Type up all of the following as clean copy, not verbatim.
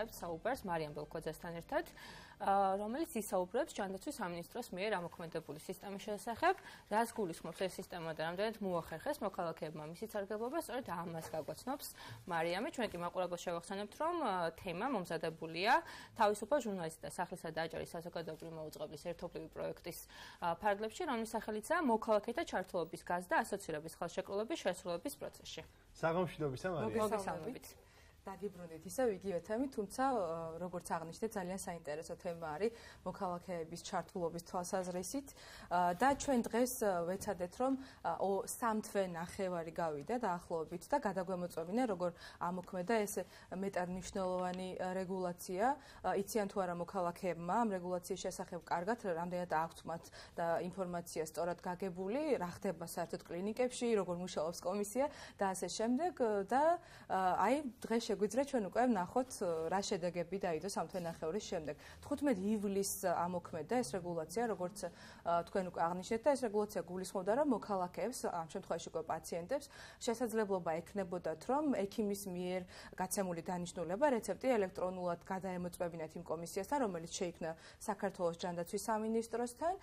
ვიწყებთ საუბარს მარიამ ბელქოძესთან ერთად, რომელიც ისაუბრებს ჯანდაცვის სამინისტროს მიერ ამოქმედებული სისტემის შესახებ, რაც გულისხმობს ეს სისტემა და რამდენად მოახერხეს მოქალაქეებმა მისი სარგებლობა, სწორედ ამას გაგვაცნობს მარიამი. ჩვენ კი მაყურებელს შევახსენებთ, რომ თემა მომზადებულია თავისუფალ ჟურნალისტთა სახლისა და აჭარის საზოგადოებრივი მოუწყებლის ერთობლივი პროექტის ფარგლებში, რომლის სახელიცაა მოქალაქეთა ჩართულობის გაზრდა ასოცირების ხელშეკრულების შესრულების პროცესში. საღამოშიდობისა მარიამ. მოგესალმებით. დაგიბრუნდით ისევ იგივე თემი, თუმცა როგორც აღნიშნეთ, ძალიან საინტერესო თემა არის მოქალაქეების ჩართულობის თვალსაზრისით და ჩვენ დღეს ვეცადეთ, რომ 3 თვე ნახევარი გავიდა დაახლოებით და გადაგვემოწმებინა, როგორ ამოქმედა ეს მეტად მნიშვნელოვანი რეგულაცია. იციან თუ არა მოქალაქეებმა ამ რეგულაციის შესახებ კარგად, რამდენად აქვთ მათ და ინფორმაცია სწორად გაგებული, რა ხდება საერთოდ კლინიკებში, როგორ მუშაობს კომისია და ასე შემდეგ და აი დღეს შეგვიძლია ჩვენ უკვე ვნახოთ რა შედეგები დაიდო 3 თვე ნახევრის შემდეგ. 15 ივლისს ამოქმედა ეს რეგულაცია, როგორც თქვენ უკვე აღნიშნეთ და ეს რეგულაცია გულისხმობდა, რომ მოქალაქეებს, ამ შემთხვევაში უკვე პაციენტებს, შესაძლებლობა ექნებოდათ, რომ ექიმის მიერ გაცემული დანიშნულება რეცეპტი ელექტრონულად გადაემოწმებინათ იმ კომისიასთან, რომელიც შეიქმნა საქართველოს ჯანდაცვის სამინისტროსთან.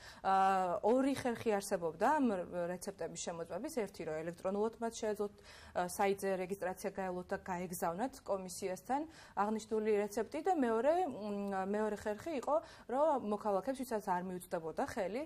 2 ხერხი არსებობდა ამ რეცეპტების შემოწმების, ერთი რომ ელექტრონულად მათ შეეძლოთ საიტზე რეგისტრაცია გაევლოთ და გაეგზავნათ კომისიასთან აღნიშნული რეცეპტი და მეორე ხერხი იყო, რომ მოქალაქეებს ვისაც არ მიუწვდებოდა ხელი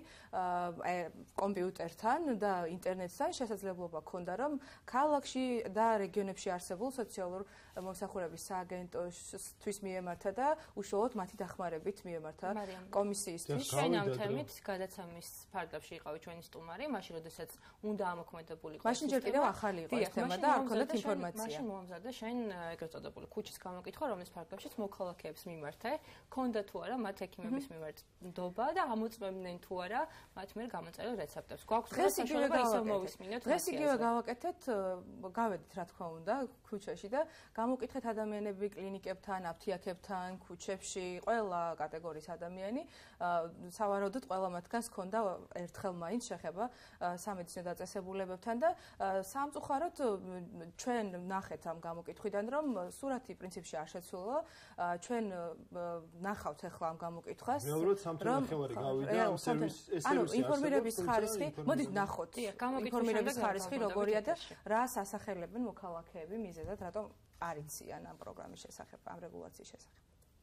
კომპიუტერთან და ინტერნეტთან შესაძლებლობა ჰქონდა, რომ ქალაქში და რეგიონებში არსებულ სოციალურ მომსახურების სააგენტოსთვის მიემართა და უშუალოდ მათი დახმარებით მიემართა კომისიისთვის. ჩვენ ამ თემით გადაცემის ფარგლებში იყავი ჩვენი სტუმარი, მაშინ როდესაც უნდა ამოქმედებულიყო. მაშინ ჯერ კიდევ ახალი იყო ეს თემა და არ ჰქონდათ ინფორმაცია. მაშინ მომზადდა შენ ეგრეთ წოდებული ქუჩის გამოკითხვა, რომლის ფარგლებშიც მოქალაქეებს მიმართე, ქონდა თუ არა მათ ექიმების მიმართ ნდობა და ამოწმებდნენ თუ არა მათ მიერ გამოწერილ რეცეპტებს. გვაქვს საშუალება ისევ მოვისმინოთ. დღეს იგივე გავაკეთეთ, გავედით რა თქმა უნდა ქუჩაში და გამოკითხეთ ადამიანები კლინიკებთან, აფთიაქებთან, ქუჩებში, ყველა კატეგორიის ადამიანი. სავარაუდოდ ყველა მათგანს ჰქონდა ერთხელ მაინც შეხება სამედიცინო დაწესებულებებთან და სამწუხაროდ ჩვენ ნახეთ ამ გამოკითხვიდან, რომ სურათი პრინციპში არ შეცვლილა. ჩვენ ნახავთ ახლა ამ გამოკითხვას. მეუბნებოდ 3 თვე ნახევარი გავიდა ამ სერვისში. ანუ ინფორმირების ხარისხი, მოდით ნახოთ. ინფორმირების ხარისხი როგორია და რას ასახელებენ მოქალაქეები მიზეზად, რატომ არ იციან ამ პროგრამის შესახებ, ამ რეგულაციის შესახებ.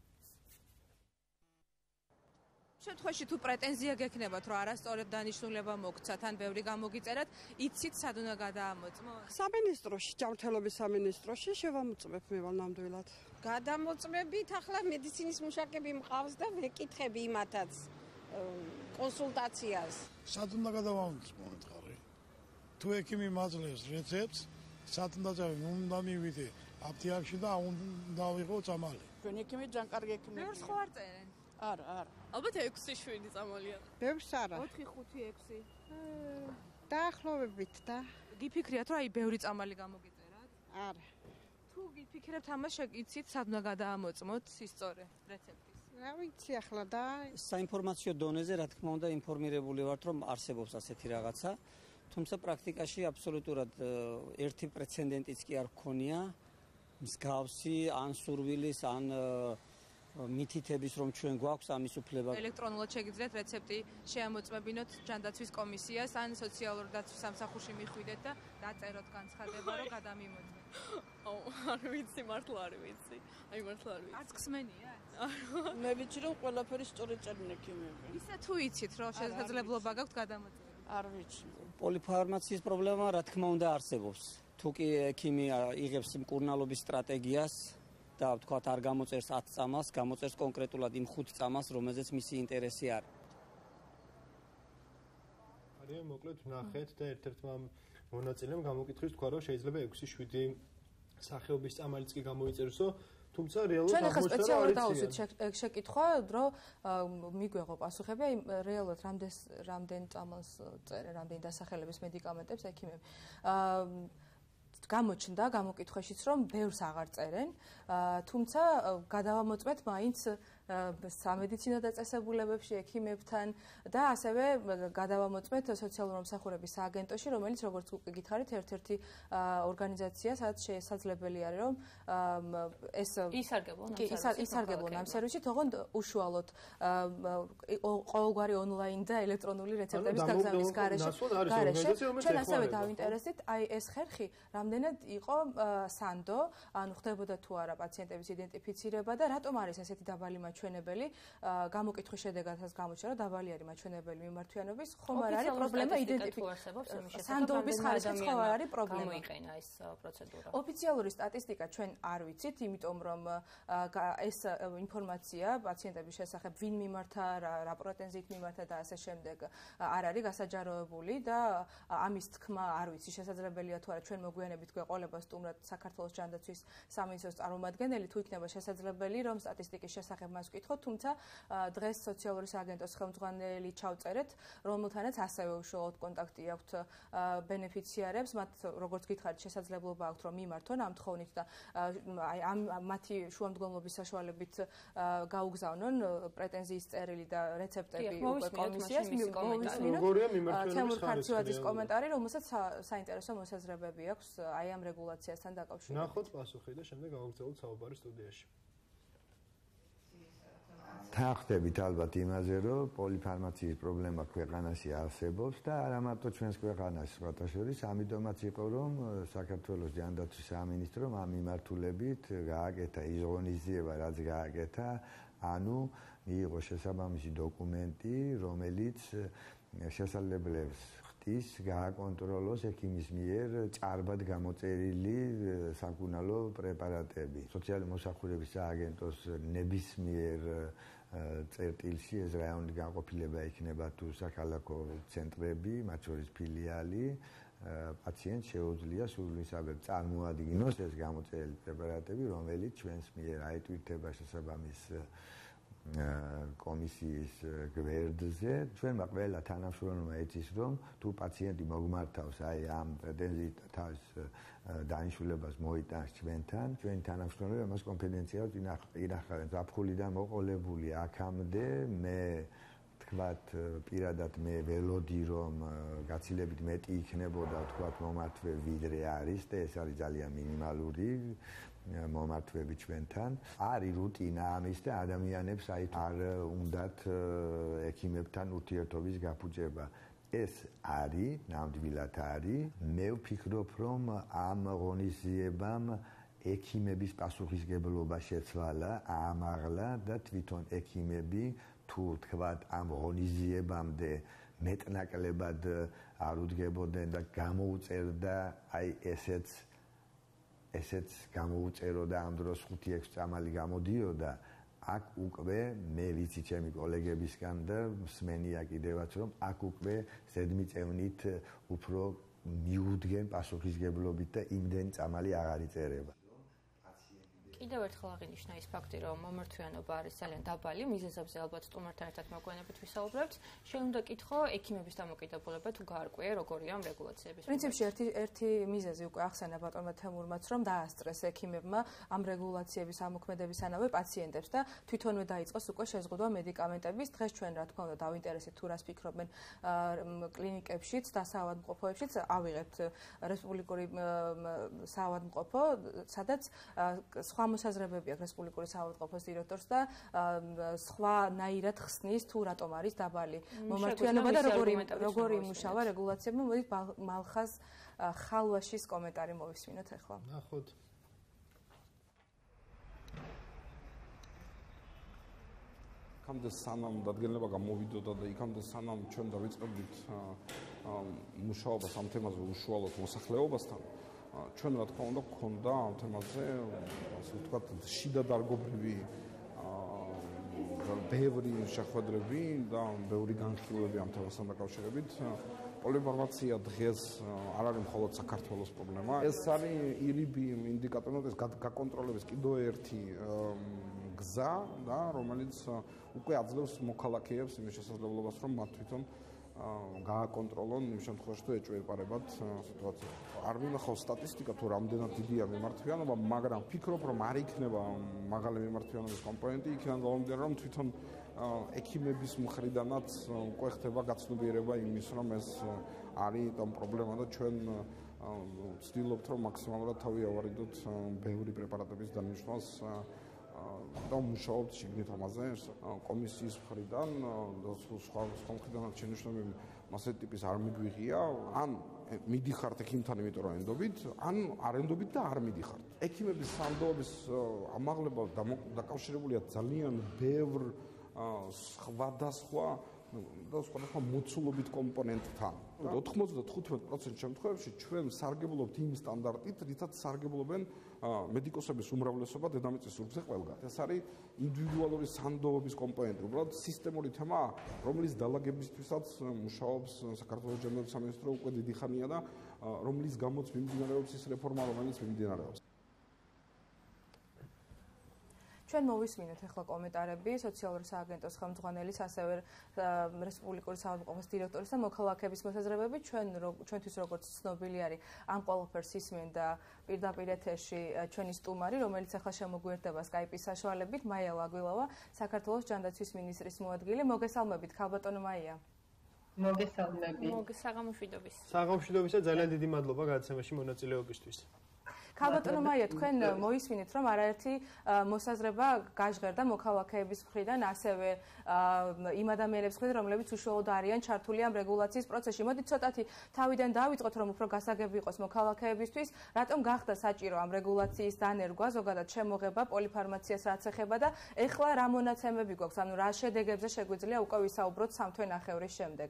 შემთხვევაში თუ პრეტენზია გექნებათ, რომ არასწორად დანიშნულება მოგცათ, ან ბევრი გამოგიწერათ, იცით სად უნდა გადაამოწმოთ? სამინისტროში, ჯანმრთელობის სამინისტროში შევამოწმებ მე ნამდვილად. გადამოწმებით, ახლა მედიცინის მუშაკები მყავს და ვეკითხები იმათაც კონსულტაციას. სად უნდა გადავამოწმოთ ხარი? თუ ექიმი მაძლევს რეცეპტს, სად უნდა წავიდე, უნდა მივიდე აფთიაქში და უნდა ვიღო წამალი. ჩვენ ექიმი ძალიან კარგი ექიმი. ბევრს ხო არ წერენ? არა. ალბათ 6-7 წამალია. ბევრს არა. 4-5-6. დაახლოებით და გიფიქრიათ, რომ აი ბევრი წამალი გამოგიწერათ? არა. თუ გიფიქრებთ ამას, იცით სად უნდა გადაამოწმოთ ისწორე რეცეპტის? რა ვიცი ახლა და საინფორმაციო დონეზე რა თქმა უნდა ინფორმირებული ვართ, რომ არსებობს ასეთი რაღაცა, თუმცა პრაქტიკაში აბსოლუტურად ერთი პრეცედენტიც კი არ გქონია მსგავსი ან სურვილის ან მითითების, რომ ჩვენ გვაქვს ამის უფლება. ელექტრონულად შეგიძლიათ რეცეპტი შეამოწმებინოთ ჯანდაცვის კომისიას ან სოციალურ დაცვის სამსახურში მიხვიდეთ და დაწეროთ განცხადება, რომ გადამიმოწმეთ. არ ვიცი, მართლა არ ვიცი. აი მართლა არ ვიცი. არც ხსმენია? მე ვიცი, რომ ყველაფერი სწორად წერენ ექიმები. ისე თუ იცით, რომ შესაძლებლობა გაქვთ გადამოწმების? არ ვიცი. პოლიფარმაციის პრობლემა რა თქმა უნდა არსებობს. თუ კი ექიმი იღებს მკურნალობის სტრატეგიას და ვთქვათ არ გამოწერს 10 წამალს, გამოწერს კონკრეტულად იმ 5 წამალს, რომელზეც მისი ინტერესი არის. არიან მოკლედ ვნახეთ და ერთ-ერთმა მონაწილემ გამოკითხვის თქვა, რომ შეიძლება 6-7 სახეობის წამალიც კი გამოიწერსო, თუმცა რეალურად ჩვენ ახლა სპეციალურად დავუსვით შეკითხვა, რომ მიგვეღო პასუხები, აი რეალურად რამდენ წამალს წერენ, რამდენი დასახელების მედიკამენტებს ექიმები. გამოჩნდა გამოკითხვაშიც, რომ ბევრს აღარ წერენ, თუმცა გადავამოწმეთ მაინც სამედიცინო დაწესებულებებში ექიმებთან და ასევე გადავამოწმეთ სოციალური მომსახურების სააგენტოში, რომელიც როგორც უკვე გითხარით, ერთ-ერთი ორგანიზაცია, სადაც შესაძლებელი არის რომ ეს ისარგებლონ ამ სერვისით, თუმცა უშუალოდ ყოველგვარი ონლაინ და ელექტრონული რეცეპტების გაგზავნის გარეშე ჩვენ ასევე დავინტერესდით აი ეს ხერხი რამდენად იყო სანდო, ანუ ხდებოდა თუ არა პაციენტების იდენტიფიცირება და რატომ არის ესეთი დაბალი მაჩვენებელი, გამოკითხვის შედეგადაც გამოჩნდა რომ დაბალი არის მაჩვენებელი მიმართვიანობის, ხომ არ არის პრობლემა იდენტიფიცირება. სანდოების ხარისხიც ხო არ არის პრობლემა. გამოიყენა ეს პროცედურა. ოფიციალური სტატისტიკა ჩვენ არ ვიცით, იმიტომ რომ ეს ინფორმაცია პაციენტების შესახებ ვინ მიმართა, რა პრეტენზიით მიმართა და ასე შემდეგ არ არის გასაჯაროებული და ამის თქმა არ ვიცი, შესაძლებელია თუ არა ჩვენ მოგვიანებით გვეყოლება სტუმრად საქართველოს ჯანდაცვის სამინისტროს წარმომადგენელი, თუ იქნება შესაძლებელი რომ სტატისტიკის შესახებ მას ვკითხოთ, თუმცა დღეს სოციალური სააგენტოს ხელმძღვანელი ჩავწერეთ, რომელთანაც ასევე უშუალოდ კონტაქტი აქვთ ბენეფიციარებს, მათ როგორც გითხარით შესაძლებლობა აქვთ რომ მიმართონ ამ თხოვნით და აი ამ მათი შუამდგომლობის საშუალებით გაუგზავნონ პრეტენზიის წერილი და რეცეპტები უკვე კომისიას მოვისმინოთ. თემურ ხარციძის კომენტარი, რომელსაც საინტერესო მოსაზრებები აქვს აი ამ რეგულაციასთან დაკავშირებით. ნახოთ პასუხი და შემდეგ გავაგზავნოთ საუბარი სტუდიაში. თანხდებით ალბათ იმაზე, რომ პოლიფარმაციის პრობლემა ქვეყანაში არსებობს და არა მარტო ჩვენს ქვეყანაში, სხვათა შორის, ამიტომაც იყო, რომ საქართველოს ჯანდაცვის სამინისტრომ ამ მიმართულებით გააკეთა ის ღონისძიება, რაც გააკეთა, ანუ მიიღო შესაბამისი დოკუმენტი, რომელიც შესაძლებლებს ხდის გააკონტროლოს ექიმის მიერ ჭარბად გამოწერილი საკუნალო პრეპარატები. სოციალური მომსახურების სააგენტოს ნებისმიერ წერტილში ეს რაიონული განყოფილება იქნება თუ საქალაქო ცენტრები, მათ შორის ფილიალი, პაციენტს შეუძლია სულისაგან წარმოადგინოს ეს გამოწერილი პრეპარატები, რომელიც ჩვენს მიერ აიტვირთება შესაბამის კომისიის გვერდზე. ჩვენმა ყველა თანამშრომელმა იცის, რომ თუ პაციენტი მოგმართავს აი ამ პრეტენზიით თავის დანიშნულებას მოიტანს ჩვენთან, ჩვენი თანამშრომლები მას კონფიდენციალურად ინახავენ. ზაფხულიდან მოყოლებული აქამდე მე თქვათ პირადად მე ველოდი რომ გაცილებით მეტი იქნებოდა თქვათ მომართვე ვიდრე არის და ეს არის ძალიან მინიმალური მომართვები ჩვენთან. არის რუტინა ამის და ადამიანებს აი არ უნდათ ექიმებთან ურთიერთობის გაფუძება. ეს არის, ნამდვილად არის. მე ვფიქრობ, რომ ამ ღონისძიებამ ექიმების პასუხისგებლობა შეცვალა, აამაღლა და თვითონ ექიმები თუ თქვათ ამ ღონისძიებამდე მეტნაკლებად არ უდგებოდნენ და გამოუწერდა აი ესეც გამოუწეროდა ამ დროს 5-6 წამალი გამოდიოდა. აქ უკვე მე ვიცი ჩემი კოლეგებისგან და მსმენია კიდევაც რომ აქ უკვე ზედმიწევნით უფრო მიუდგენ პასუხისგებლობით და იმდენი წამალი აღარ იწერება. კიდევ ერთხელ აღინიშნა ის ფაქტი, რომ მომართვიანობა არის ძალიან დაბალი, მიზეზებზე ალბათ სტუმართან ერთად მოგვიანებით ვისაუბრებთ. შენ უნდა კითხო ექიმების დამოკიდებულება თუ გაარკვია როგორია ამ რეგულაციების. პრინციპში ერთი მიზეზი უკვე ახსენა ბატონმა თემურმაც, რომ დაასწრეს ექიმებმა ამ რეგულაციების ამოქმედებისანავე პაციენტებს და თვითონვე დაიწყოს უკვე შეზღუდვა მედიკამენტების. დღეს ჩვენ რა თქმა უნდა დავინტერესეთ თუ რას ფიქრობენ კლინიკებშიც და საავადმყოფოებშიც. ავიღებთ რესპუბლიკური საავადმყოფო, სადაც სხვა მოსაზრებები აქვს რესპუბლიკური საავადმყოფოს დირექტორს და სხვანაირად ხსნის თუ რატომ არის დაბალი მომართვიანობა და როგორი იმუშავა რეგულაციებმა. მოდით მალხაზ ხალვაშის კომენტარი მოვისმინოთ ახლა. ნახოთ. იქამდე სანამ დადგენილება გამოვიდოდა და იქამდე სანამ ჩვენ დავიწყებდით მუშაობას ამ თემაზე უშუალოდ მოსახლეობასთან, ჩვენ რა თქმა უნდა გქონდა ამ თემაზე ასე ვთქვათ შიდა დარგობრივი ბევრი შეხვედრები და ბევრი განხილვები ამ თემასთან დაკავშირებით. პოლიფარმაცია დღეს არ არის მხოლოდ საქართველოს პრობლემა. ეს არის ირიბი ინდიკატორი, ეს გაკონტროლების კიდევ ერთი გზა და რომელიც უკვე აძლევს მოქალაქეებს იმის შესაძლებლობას, რომ მათ თვითონ გააკონტროლონ იმ შემთხვევაში, თუ ეჭვეპარებად სიტუაცია. არ მინახავს სტატისტიკა თუ რამდენად დიდია მიმართვიანობა, მაგრამ ვფიქრობ, რომ არ იქნება მაღალი მიმართვიანობის კომპონენტი, იქიდან გამომდინარე, რომ თვითონ ექიმების მხრიდანაც უკვე ხდება გაცნობიერება იმის, რომ ეს არის ამ პრობლემა და ჩვენ ვცდილობთ, რომ მაქსიმალურად თავი ავარიდოთ ბევრი პრეპარატების დანიშნვას და მუშაობთ შიგნით ამაზე კომისიის მხრიდან და სხვა მხრიდანაც შენიშვნები მასეთი ტიპის არ მიგვიღია, ან მიდიხართ ექიმთან, იმიტომ რომ ენდობით, ან არ ენდობით და არ მიდიხართ. ექიმების სანდოობის ამაღლება დაკავშირებულია ძალიან ბევრ სხვადასხვა და სხვადასხვა მოცულობით კომპონენტთან. 95% შემთხვევებში ჩვენ სარგებლობთ იმ სტანდარტით, რითაც სარგებლობენ მედიკოსების უმრავლესობა დედამიწის ზურგზე ყველგან. ეს არის ინდივიდუალური სანდოობის კომპონენტი, უბრალოდ სისტემური თემაა, რომლის დალაგებისთვისაც მუშაობს საქართველოს ჯანდაცვის სამინისტრო უკვე დიდი ხანია და რომლის გამოც მიმდინარეობს ის რეფორმა, რომელიც მიმდინარეობს. ჩვენ მოვისმინეთ ახლა კომენტარები სოციალური სააგენტოს ხელმძღვანელის, ასევე რესპუბლიკური საავადმყოფოს დირექტორის და მოქალაქეების მოსაზრებები. ჩვენთვის როგორც ცნობილი არის, ამ ყველაფერს ისმენ და პირდაპირ ეთერში ჩვენი სტუმარი, რომელიც ახლა შემოგვიერთდება Skype-ის საშუალებით, მაია ლაგვილავა, საქართველოს ჯანდაცვის მინისტრის მოადგილე. მოგესალმებით, ქალბატონო მაია. მოგესალმებით. საღამოშვიდობის. საღამოშვიდობისა ძალიან დიდი მადლობა გადაცემაში მონაწილეობისთვის. ქალბატონო მაია, თქვენ მოისმინეთ, რომ არაერთი მოსაზრება გაჟღერდა მოქალაქეების მხრიდან, ასევე იმ ადამიანების მხრიდან, რომლებიც უშუალოდ არიან ჩართული ამ რეგულაციის პროცესში. მოდით ცოტათი თავიდან დავიწყოთ, რომ უფრო გასაგები იყოს მოქალაქეებისთვის, რატომ გახდა საჭირო ამ რეგულაციის დანერგვა, ზოგადად შემოღება პოლიფარმაციას რაც ეხება და ეხლა რა მონაცემები გვაქვს, ანუ რა შედეგებზე შეგვიძლია უკვე ვისაუბროთ 3 თვე ნახევრის შემდეგ.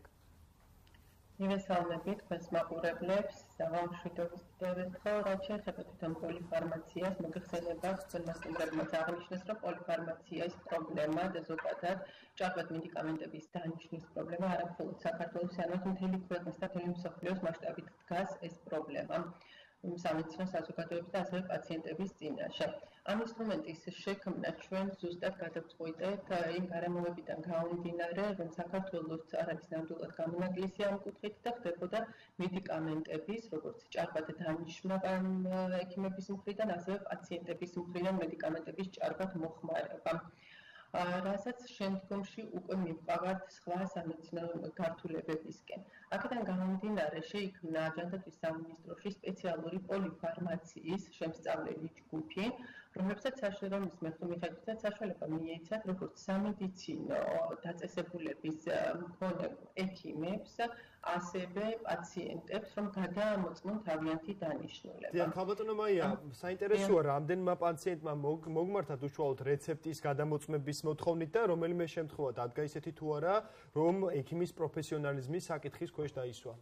მივესალმებით თქვენს მაყურებლებს, საღამოშვიდობის კიდევ ერთხელ, რაც შეეხება თვითონ პოლიფარმაციას, მოგეხსენებათ, თქვენმა სტუმრებმა აღნიშნეს, რომ პოლიფარმაციის პრობლემა და ზოგადად ჭარბად მედიკამენტების დანიშნვის პრობლემა არა მხოლოდ საქართველოს, არამედ მთელი ქვეყნის და მთელი მსოფლიოს მასშტაბით დგას ეს პრობლემა. სამედიცინო საზოგადოების და ასევე პაციენტების წინაშე. ამ ინსტრუმენტის შექმნა ჩვენ ზუსტად გადავწყვიტეთ იმ გარემოებიდან გამომდინარე, რომ საქართველოს არ არის ნამდვილად გამონაკლისი ამ კუთხით და ხდებოდა მედიკამენტების, როგორც ჭარბად დანიშნვა ექიმების მხრიდან, ასევე პაციენტების მხრიდან მედიკამენტების ჭარბად მოხმარება. რასაც შემდგომში უკვე მივყავართ სხვა სამედიცინო გართულებებისკენ. აქედან გამომდინარე შეიქმნა ჯანდაცვის სამინისტროში სპეციალური პოლიფარმაციის შემსწავლელი ჯგუფი, რომლებსაც მიხედვითაც საშუალება მიეცათ როგორც სამედიცინო დაწესებულების მქონე ექიმებს, ასევე პაციენტებს, რომ გადაამოწმონ თავიანთი დანიშნულება. დიახ, ქალბატონო მაია, საინტერესოა, რამდენმა პაციენტმა მოგმართათ უშუალოდ რეცეპტის გადამოწმების მოთხოვნით და რომელიმე შემთხვევა დადგა ისეთი თუ არა, რომ ექიმის პროფესიონალიზმის საკითხის ქვეშ დაისვა.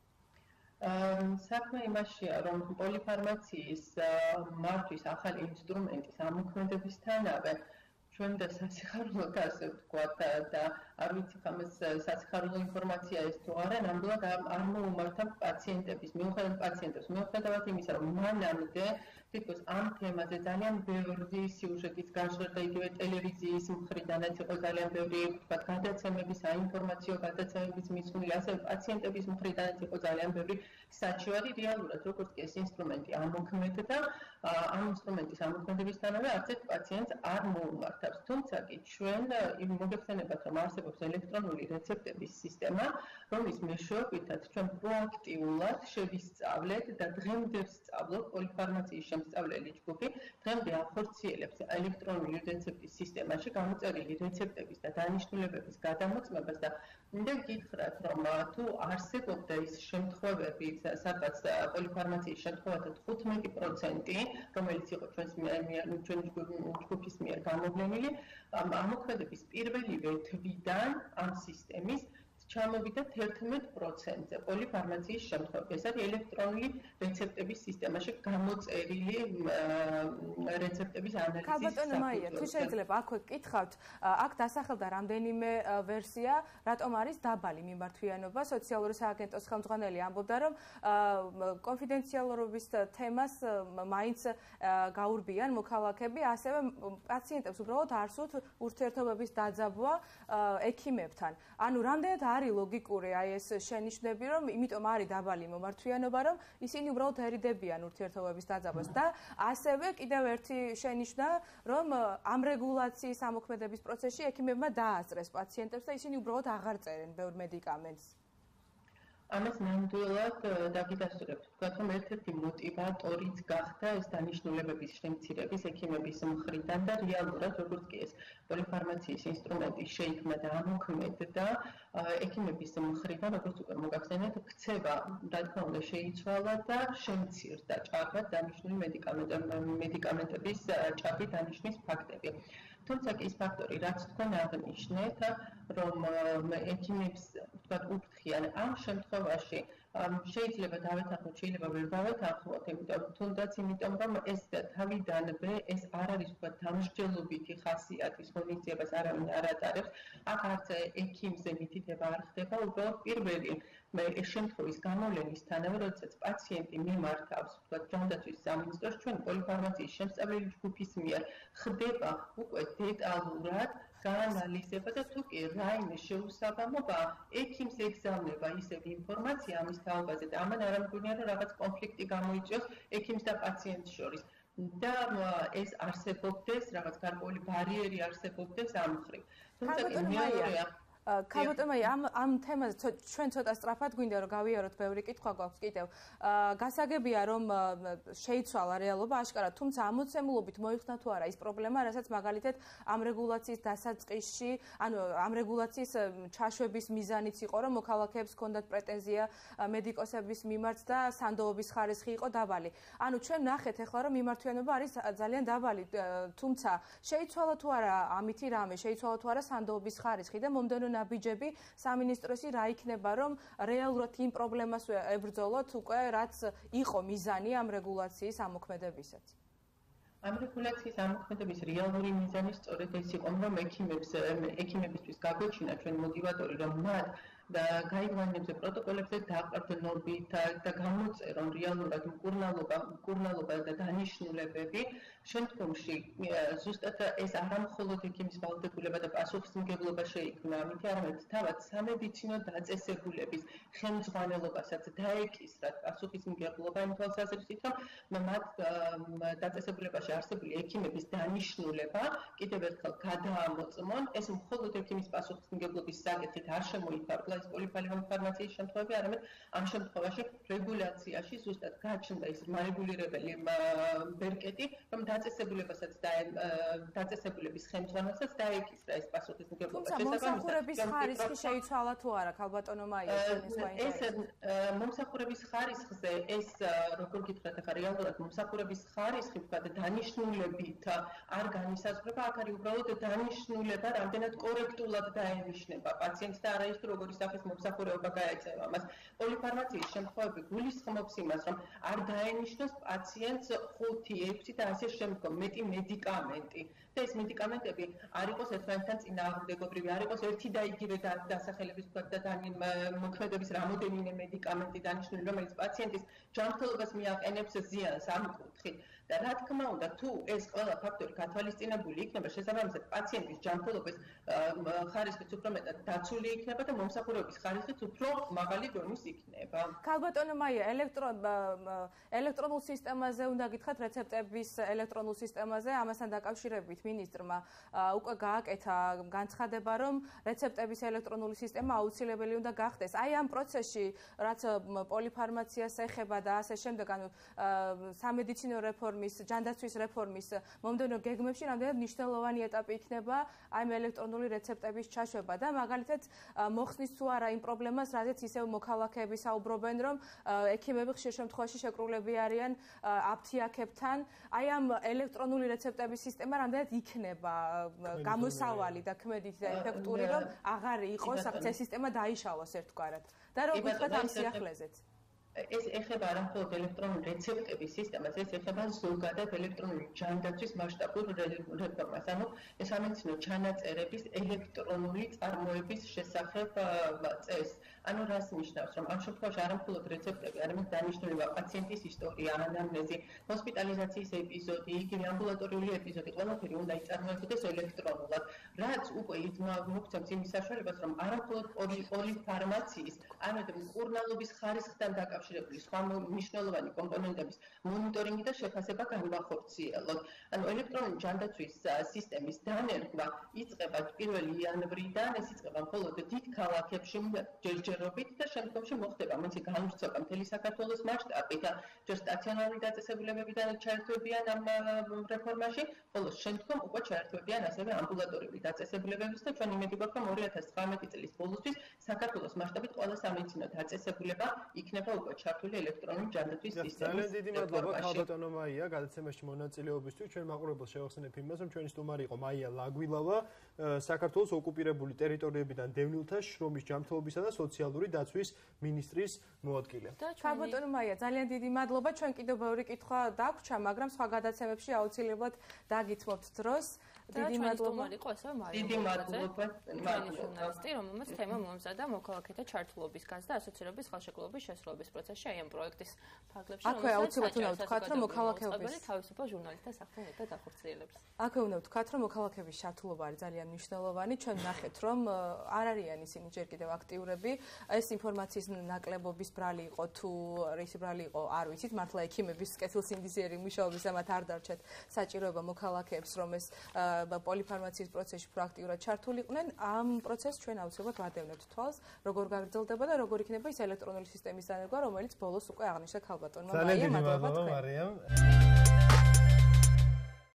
საქმე იმაშია, რომ პოლიფარმაციის მართვის ახალი ინსტრუმენტის ამოქმედებისთანავე ჩვენ და სასიხარულოდ ასე ვთქვათ და არ ვიცი ხამეს სასიხარულო ინფორმაცია ეს თუ არა, ნამდვილად არ მოუმართა პაციენტების, მიუხედავად იმისა, რომ მანამდე თითქოს ამ თემაზე ძალიან ბევრი სიუჟეტის გაჟღერდა იგივე ტელევიზიის მხრიდანაც იყო ძალიან ბევრი ვთქვათ გადაცემების, საინფორმაციო გადაცემების მისული, ასევე პაციენტების მხრიდანაც იყო ძალიან ბევრი საჩივარი. რეალურად როგორც კი ეს ინსტრუმენტი ამოქმედდა, ამ ინსტრუმენტის ამოქმედებისთანავე არც ერთ პაციენტს არ მოუმართავს. თუმცა კი ჩვენ მოგეხსენებათ, რომ არსებობს ელექტრონული რეცეპტების სისტემა, რომლის მეშვეობითაც ჩვენ პროაქტიულად შევისწავლეთ და დღემდე ვსწავლობ პოლიფარმაციის შემსწავლელი ჯგუფი, დღემდე ახორციელებს ელექტრონული რეცეპტის სისტემაში გამოწერილი რეცეპტების და დანიშნულებების გადამოწმებას და უნდა გითხრათ, რომ თუ არსებობდა ის შემთხვევები, სადაც პოლიფარმაციის შემთხვევათა 15%, რომელიც იყო ჩვენი ჯგუფის მიერ გამოვლენილი, ამოქმედების პირველივე თვიდან ამ სისტემის ჩამოვიდა 11%-ზე პოლიფარმაციის შემთხვევები. ეს არის ელექტრონული რეცეპტების სისტემაში გამოწერილი რეცეპტების ანალიზის. ქალბატონო მაია, თუ შეიძლება აქვე გკითხავთ, აქ დასახელდა რამდენიმე ვერსია, რატომ არის დაბალი მიმართვიანობა. სოციალური სააგენტოს ხელმძღვანელი ამბობდა, რომ კონფიდენციალურობის თემას მაინც გაურბიან მოქალაქეები, ასევე პაციენტებს უბრალოდ არ სურთ ურთიერთობების დაძაბვა ექიმებთან. ანუ რამდენად არის ლოგიკური აი ეს შენიშვნები, რომ იმიტომ არის დაბალი მომართვიანობა, რომ ისინი უბრალოდ ერიდებიან ურთიერთობების დაძაბვას და ასევე კიდევ ერთი შენიშვნა, რომ ამ რეგულაციის ამოქმედების პროცესში ექიმებმა დაასწრეს პაციენტებს და ისინი უბრალოდ აღარ წერენ ბევრ მედიკამენტს. ამას ნამდვილად დაგიდასტურებთ. ვთქვათ, რომ ერთ-ერთი მოტივატორიც გახდა ეს დანიშნულებების შემცირების ექიმების მხრიდან და რეალურად როგორც კი ეს პოლიფარმაციის ინსტრუმენტი შეიქმნა და ამოქმედდა, ექიმების მხრიდან როგორც უკვე მოგახსენეთ, ქცევა რა თქმა უნდა შეიცვალა და შემცირდა ჭარბად დანიშნული მედიკამენტების ჭარბი დანიშნის ფაქტები. თუმცა ის ფაქტორი, რაც თქვენ აღნიშნეთ, რომ ექიმებს თქვათ უფრთხიან ამ შემთხვევაში შეიძლება დავეთანხმოთ, შეიძლება ვერ დავეთანხმოთ, თუნდაც იმიტომ, რომ ეს თავიდანვე ეს არ არის თქვათ დამსჯელობითი ხასიათის ღონისძიებას არავინ არ ატარებს, აქ არც ექიმზე მითითება არ ხდება, უბრალოდ პირველი ეს შემთხვევის გამოვლენისთანავე, როდესაც პაციენტი მიმართავს, თქვათ, ჯანდაცვის სამინისტროს ჩვენ პოლიფარმაციის შემსწავლელი ჯგუფის მიერ ხდება უკვე დეტალურად გაანალიზება და თუ კი რაიმე შეუსაბამობა ექიმს ეგზავნება ისევ ინფორმაცია ამის თაობაზე და ამან არ ამგონია რომ რაღაც კონფლიქტი გამოიწვიოს ექიმს და პაციენტს შორის და ეს არსებობდეს რაღაც გარკვეული ბარიერი არსებობდეს ამ მხრივ. თუმცა მეორეა ქალბატონი ამ თემაზე ჩვენ ცოტა სწრაფად გვინდა რომ გავიაროთ ბევრი კითხვა გვაქვს კიდევ. გასაგებია რომ შეიცვალა რეალობა აშკარად, თუმცა ამოცემულობით მოიხსნა თუ არა ის პრობლემა, რასაც მაგალითად ამ რეგულაციის დასაწყისში, ანუ ამ რეგულაციის ჩაშვების მიზანიც იყო, რომ მოქალაქეებს ჰქონდათ პრეტენზია მედიკოსების მიმართ და სანდოობის ხარისხი იყო დაბალი. ანუ ჩვენ ნახეთ ახლა რომ მიმართვიანობა არის ძალიან დაბალი, თუმცა შეიცვალა თუ არა ამითი რამე, შეიცვალა თუ არა სანდოობის ხარისხი და მომდევნო ნაბიჯები სამინისტროსი რა იქნება, რომ რეალურად იმ პრობლემას ებრძოლოთ უკვე, რაც იყო მიზანი ამ რეგულაციის ამოქმედებისაც. ამ რეგულაციის ამოქმედების რეალური მიზანი სწორედ ეს იყო, რომ ექიმებისთვის გაგვეჩინა ჩვენ მოტივატორი, რომ მათ და გაიგონებებზე პროტოკოლებზე დაყრდნობით და გამოწერონ რეალურად მკურნალობა და დანიშნულებები შემდგომში ზუსტად ეს არა მხოლოდ ექიმის ვალდებულება და პასუხისმგებლობა შეიქმნა, ამით არამედ თავად სამედიცინო დაწესებულების ხელმძღვანელობასაც დაეკისრათ პასუხისმგებლობა იმ თვალსაზრისით, რომ მათ დაწესებულებაში არსებული ექიმების დანიშნულება კიდევ ერთხელ გადაამოწმონ, ეს მხოლოდ ექიმის პასუხისმგებლობის საკითხით არ შემოიფარგლა ეს პოლიფარმაციის შემთხვევები, არამედ ამ შემთხვევაში რეგულაციაში ზუსტად გაჩნდა ის მარეგულირებელი ბერკეტი, რომ დაწესებულების ხელმძღვანელსაც დაეკისრა ეს პასუხისმგებლობა. მომსახურების ხარისხი შეიცვალა თუ არა, ქალბატონო მაია, ეს მომსახურების ხარისხზე ეს როგორ გითხრათ, ახლა რეალურად მომსახურების ხარისხი ვთქვათ დანიშნულებით არ განისაზღვრება, აქ არის უბრალოდ დანიშნულება, რამდენად კორექტულად დაენიშნება პაციენტს და არა ის თუ როგორი სახის მომსახურება გაეწევა მას. პოლიფარმაციის შემთხვევები გულისხმობს იმას, რომ არ დაენიშნოს პაციენტს 5, 6 და ასე შემდგომ მეტი მედიკამენტი. და ეს მედიკამენტები არ იყოს ერთმანეთთან წინააღმდეგობრივი, არ იყოს ერთი და იგივე დასახელების და მოქმედების რამოდენიმე მედიკამენტი დანიშნული, რომელიც პაციენტის ჯანმრთელობას მიაყენებს ზიანს ამ კუთხით. და რა თქმა უნდა, თუ ეს ყველა ფაქტორი გათვალისწინებული იქნება, შესაბამისად პაციენტის ჯანმრთელობის ხარისხიც უფრო მეტად დაცული იქნება და მომსახურების ხარისხიც უფრო მაღალი დონის იქნება. ქალბატონო მაია, ელექტრონულ სისტემაზე უნდა გითხრათ რეცეპტების ელექტრონულ სისტემაზე, ამასთან დაკავშირებით მინისტრმა უკვე გააკეთა განცხადება, რომ რეცეპტების ელექტრონული სისტემა აუცილებელი უნდა გახდეს. აი ამ პროცესში, რაც პოლიფარმაციას ეხება და ასე შემდეგ, ანუ სამედიცინო რეფორმის, ჯანდაცვის რეფორმის მომდევნო გეგმებში რამდენად მნიშვნელოვანი ეტაპი იქნება აი ამ ელექტრონული რეცეპტების ჩაშვება და მაგალითად მოხსნის თუ არა იმ პრობლემას, რაზეც ისევ მოქალაქეები საუბრობენ, რომ ექიმები ხშირ შემთხვევაში შეკრულები არიან აფთიაქებთან. აი ამ ელექტრონული რეცეპტების სისტემა რამდენად იქნება გამოსავალი და ქმედით და ეფექტური, რომ აღარ იყოს ეს სისტემა დაიშალოს ერთგვარად. და რომ გითხრათ ამ სიახლეზეც. ეს ეხება არა მხოლოდ ელექტრონული რეცეპტების სისტემას, ეს ეხება ზოგადად ელექტრონული ჯანდაცვის მასშტაბურ რეფორმას. ანუ ეს სამედიცინო ჩანაწერების ელექტრონული წარმოების შესახებ წესს. ანუ რას ნიშნავს, რომ ამ შემთხვევაში არა მხოლოდ რეცეპტები, არამედ დანიშნულება პაციენტის ისტორია, ანამნეზი, ჰოსპიტალიზაციის ეპიზოდი, იგივე ამბულატორიული ეპიზოდი, ყველაფერი უნდა იწარმოებოდეს ელექტრონულად, რაც უკვე მოგცემს იმის საშუალებას, რომ არა მხოლოდ პოლიფარმაციის, არამედ მკურნალობის ხარისხთან დაკავშირებული სხვა მნიშვნელოვანი კომპონენტების მონიტორინგი და შეფასება განვახორციელოთ. ანუ ელექტრონული ჯანდაცვის სისტემის დანერგვა იწყება 1 იანვრიდან, ეს იწყება მხოლოდ დიდ ქალაქებში ჯერჯერობით და შემდგომში მოხდება მისი განვრცობა მთელი საქართველოს მასშტაბით და ჯერ სტაციონარული დაწესებულებებიდან ჩაერთვებიან ამ რეფორმაში, ხოლო შემდგომ უკვე ჩაერთვებიან ასევე ამბულატორიული დაწესებულებებს და ჩვენ იმედი გვაქვს, რომ 2019 წლის ბოლოსთვის საქართველოს მასშტაბით ყველა სამედიცინო დაწესებულება იქნება უკვე ჩართული ელექტრონული ჯანდაცვის სისტემის. ძალიან დიდი მადლობა ქალბატონო მაია გადაცემაში მონაწილეობისთვის. ჩვენ მაყურებელს შევახსენებ იმას, რომ ჩვენი სტუმარი იყო მაია ლაგვილავა, საქართველოს ოკუპირებული ტერიტორიებიდან დევნილთა შრომის ჯანმრთელობისა და სოციალური დაცვის მინისტრის მოადგილე. ქალბატონო მაია, ძალიან დიდი მადლობა. ჩვენ კიდევ ბევრი კითხვა დაგვჭა, მაგრამ სხვა გადაცემებში აუცილებლად დაგითმობთ დროს. დიდი მადლობა. იყო ასევე მაია. დიდი მადლობა. ჟურნალისტი, რომელმაც თემა მომზადა მოქალაქეთა ჩართულობის გაზ და ასოცირების ხელშეკრულების შესრულების პროცესში აი ამ პროექტის ფარგლებში. აქვე აუცილებლად უნდა ვთქვათ, რომ მოქალაქეობის თავისუფალ ჟურნალისტთა საქმე მეტად ახორციელებს. აქვე უნდა ვთქვათ, რომ მოქალაქეების ჩართულობა არის ძალიან მნიშვნელოვანი. ჩვენ ნახეთ, რომ არ არიან ისინი ჯერ კიდევ აქტიურები. ეს ინფორმაციის ნაკლებობის ბრალი იყო თუ რისი ბრალი იყო, არ ვიცით. მართლა ექიმების კეთილსინდისიერი მუშაობის ამათ არ დარჩათ საჭიროება მოქალაქეებს, რომ ეს პოლიფარმაციის პროცესში პრაქტიკულად ჩართულიყვნენ. ამ პროცესს ჩვენ აუცილებლად ვადევნებთ თვალს, როგორ გაგრძელდება და როგორ იქნება ის ელექტრონული სისტემის დანერგვა, რომელიც ბოლოს უკვე აღნიშნა ქალბატონმა მაიამ. ძალიან დიდი მადლობა მარიამ.